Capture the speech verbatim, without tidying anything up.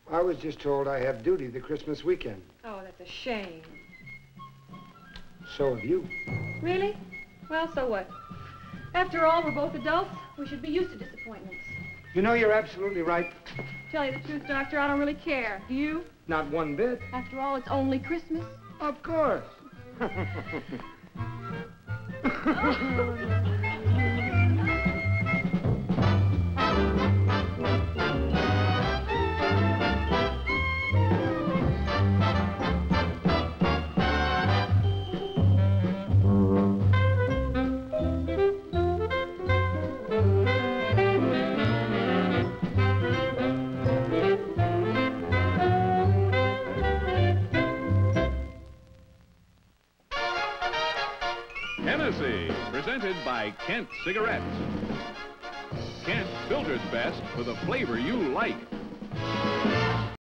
I was just told I have duty the Christmas weekend. Oh, that's a shame. So have you. Really? Well, so what? After all, we're both adults. We should be used to disappointments. You know, you're absolutely right. Tell you the truth, Doctor, I don't really care. Do you? Not one bit. After all, it's only Christmas. Of course. Hennessy, presented by Kent Cigarettes. Kent, Builder's Best for the flavor you like.